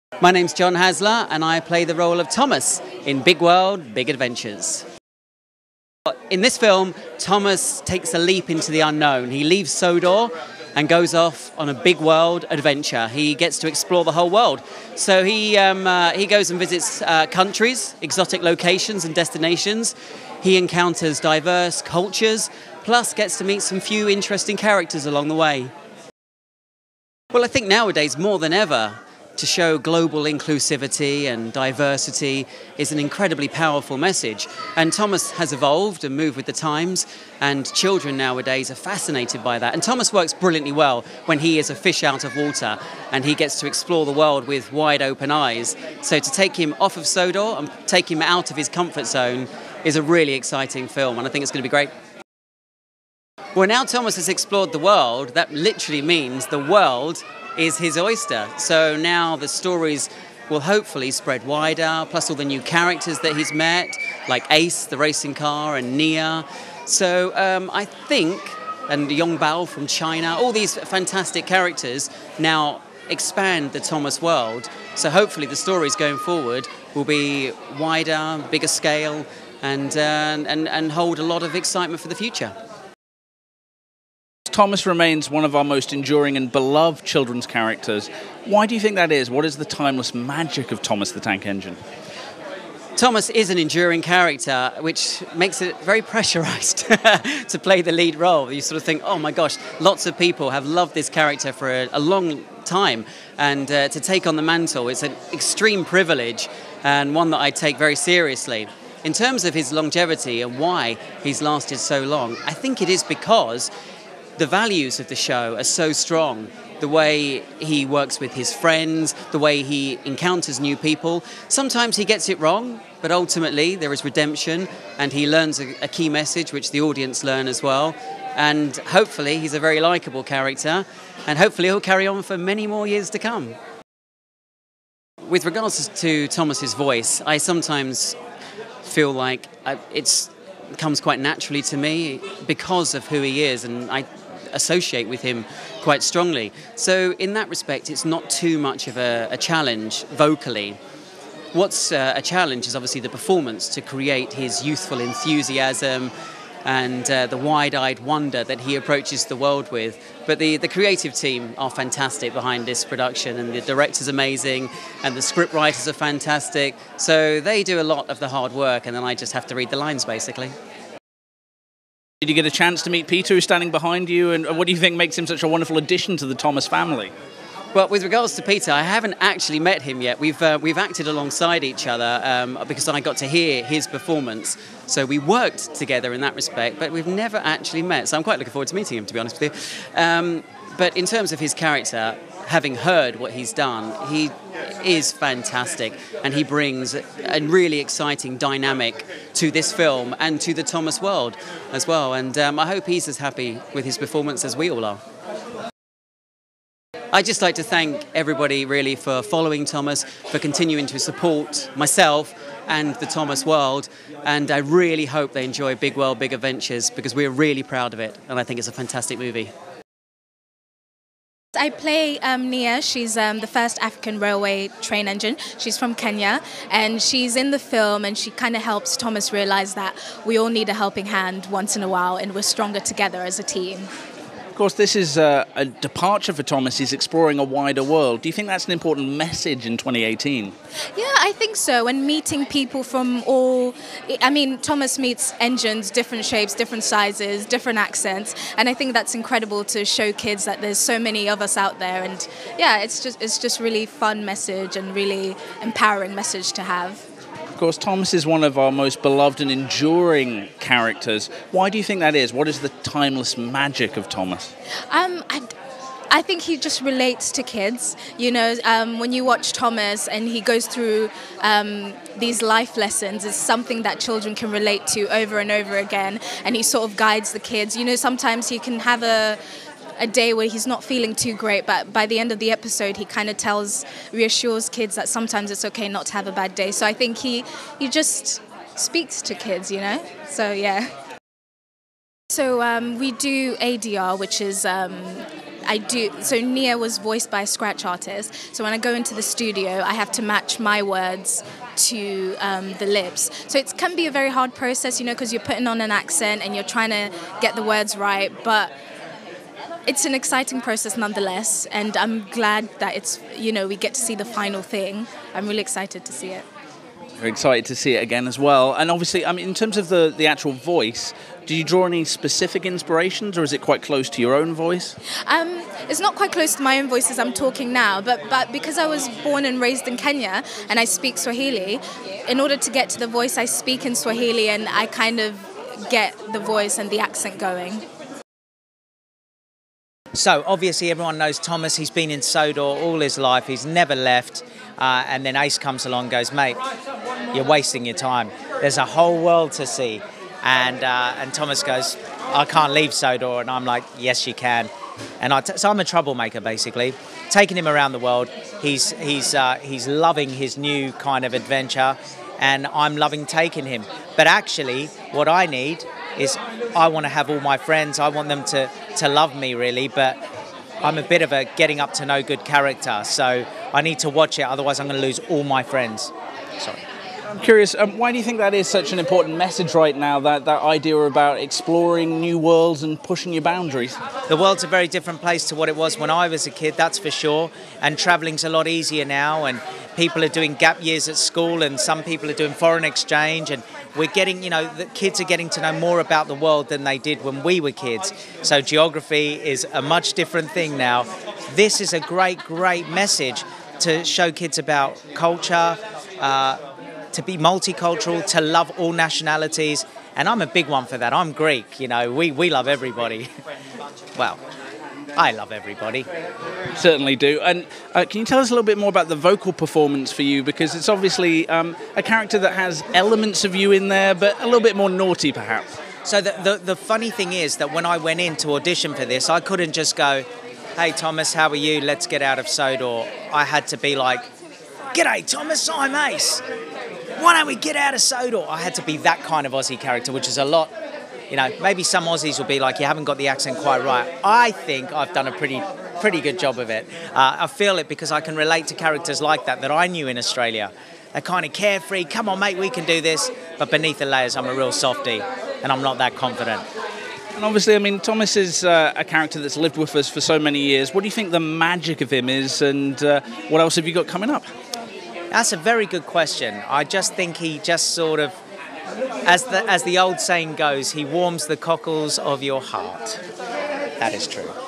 My name's John Hasler and I play the role of Thomas in Big World, Big Adventures. In this film, Thomas takes a leap into the unknown. He leaves Sodor and goes off on a big world adventure. He gets to explore the whole world. So he goes and visits countries, exotic locations and destinations. He encounters diverse cultures, plus gets to meet some few interesting characters along the way. Well, I think nowadays, more than ever, to show global inclusivity and diversity is an incredibly powerful message. And Thomas has evolved and moved with the times, and children nowadays are fascinated by that. And Thomas works brilliantly well when he is a fish out of water and he gets to explore the world with wide open eyes. So to take him off of Sodor and take him out of his comfort zone is a really exciting film, and I think it's going to be great. Well, now Thomas has explored the world, that literally means the world is his oyster. So now the stories will hopefully spread wider, plus all the new characters that he's met, like Ace, the racing car, and Nia. So I think, and Yong Bao from China, all these fantastic characters now expand the Thomas world. So hopefully the stories going forward will be wider, bigger scale, and hold a lot of excitement for the future. Thomas remains one of our most enduring and beloved children's characters. Why do you think that is? What is the timeless magic of Thomas the Tank Engine? Thomas is an enduring character, which makes it very pressurized to play the lead role. You sort of think, oh my gosh, lots of people have loved this character for a long time, and to take on the mantle, it's an extreme privilege and one that I take very seriously. In terms of his longevity and why he's lasted so long, I think it is because the values of the show are so strong. The way he works with his friends, the way he encounters new people. Sometimes he gets it wrong, but ultimately there is redemption and he learns a key message which the audience learn as well. And hopefully he's a very likeable character, and hopefully he'll carry on for many more years to come. With regards to Thomas's voice, I sometimes feel like it comes quite naturally to me because of who he is, and I associate with him quite strongly. So in that respect, it's not too much of a challenge vocally. What's a challenge is obviously the performance, to create his youthful enthusiasm and the wide-eyed wonder that he approaches the world with. But the creative team are fantastic behind this production, and the director's amazing, and the script writers are fantastic. So they do a lot of the hard work, and then I just have to read the lines, basically. Did you get a chance to meet Peter, who's standing behind you, and what do you think makes him such a wonderful addition to the Thomas family? Well, with regards to Peter, I haven't actually met him yet. We've acted alongside each other because I got to hear his performance. So we worked together in that respect, but we've never actually met. So I'm quite looking forward to meeting him, to be honest with you. But in terms of his character, having heard what he's done, he is fantastic, and he brings a really exciting dynamic to this film and to the Thomas world as well. And I hope he's as happy with his performance as we all are. I'd just like to thank everybody really for following Thomas, for continuing to support myself and the Thomas world, and I really hope they enjoy Big World, Big Adventures, because we're really proud of it, and I think it's a fantastic movie. I play Nia. She's the first African railway train engine. She's from Kenya, and she's in the film, and she kind of helps Thomas realize that we all need a helping hand once in a while, and we're stronger together as a team. Of course, this is a departure for Thomas. He's exploring a wider world. Do you think that's an important message in 2018? Yeah, I think so. And meeting people from all... I mean, Thomas meets engines, different shapes, different sizes, different accents. And I think that's incredible to show kids that there's so many of us out there. And yeah, it's just really fun message and really empowering message to have. Of course, Thomas is one of our most beloved and enduring characters. Why do you think that is? What is the timeless magic of Thomas? I think he just relates to kids. You know, when you watch Thomas and he goes through these life lessons, it's something that children can relate to over and over again, and he sort of guides the kids. You know, sometimes he can have a day where he's not feeling too great, but by the end of the episode he kind of reassures kids that sometimes it's okay not to have a bad day. So I think he just speaks to kids, you know, so yeah. So we do ADR, which is I do. So Nia was voiced by a scratch artist. So when I go into the studio, I have to match my words to the lips. So it can be a very hard process, because you're putting on an accent and you're trying to get the words right. But it's an exciting process nonetheless, and I'm glad that we get to see the final thing. I'm really excited to see it. Very excited to see it again as well. And obviously, in terms of the actual voice, do you draw any specific inspirations, or is it quite close to your own voice? It's not quite close to my own voice as I'm talking now, but because I was born and raised in Kenya and I speak Swahili, in order to get to the voice, I speak in Swahili and I kind of get the voice and the accent going. So obviously everyone knows Thomas. He's been in Sodor all his life. He's never left. And then Ace comes along and goes, mate, you're wasting your time. There's a whole world to see. And Thomas goes, I can't leave Sodor. And I'm like, yes, you can. And so I'm a troublemaker, basically. Taking him around the world. He's loving his new kind of adventure. And I'm loving taking him. But actually, what I need is I want to have all my friends. I want them to love me, really. But I'm a bit of a getting up to no good character. So I need to watch it. Otherwise, I'm going to lose all my friends. Sorry. I'm curious, why do you think that is such an important message right now, that idea about exploring new worlds and pushing your boundaries? The world's a very different place to what it was when I was a kid, that's for sure. And travelling's a lot easier now, and people are doing gap years at school, and some people are doing foreign exchange, and we're getting, the kids are getting to know more about the world than they did when we were kids. So geography is a much different thing now. This is a great, great message to show kids about culture, to be multicultural, to love all nationalities. And I'm a big one for that. I'm Greek, we love everybody. Well, I love everybody. Certainly do. And can you tell us a little bit more about the vocal performance for you? Because it's obviously a character that has elements of you in there, but a little bit more naughty, perhaps. So the funny thing is that when I went in to audition for this, I couldn't just go, hey, Thomas, how are you? Let's get out of Sodor. I had to be like, g'day, Thomas, I'm Ace. Why don't we get out of Sodor? I had to be that kind of Aussie character, which is a lot. Maybe some Aussies will be like, you haven't got the accent quite right. I think I've done a pretty good job of it. I feel it because I can relate to characters like that I knew in Australia. They're kind of carefree. Come on, mate, we can do this. But beneath the layers, I'm a real softie, and I'm not that confident. And obviously, Thomas is a character that's lived with us for so many years. What do you think the magic of him is, and what else have you got coming up? That's a very good question. I just think he just sort of, as the old saying goes, he warms the cockles of your heart. That is true.